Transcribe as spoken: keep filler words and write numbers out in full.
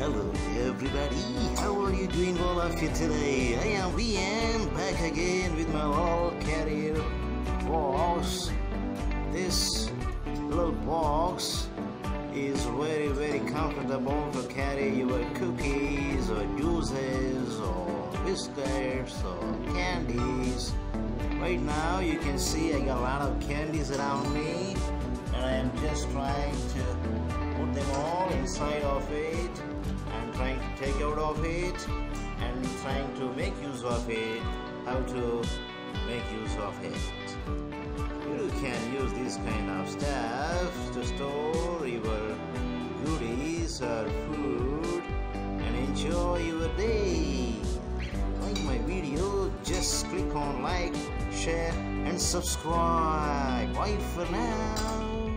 Hello everybody, how are you doing all of you today? I am V N, back again with my little carrier box. This little box is very very comfortable to carry your cookies or juices or biscuits or candies. Right now you can see I got a lot of candies around me, and I am just trying to put them all inside of it and trying to take out of it and trying to make use of it. How to make use of it. You can use this kind of stuff to store your goodies or food and enjoy your day. Like my video, just click on like, share and subscribe. Bye for now.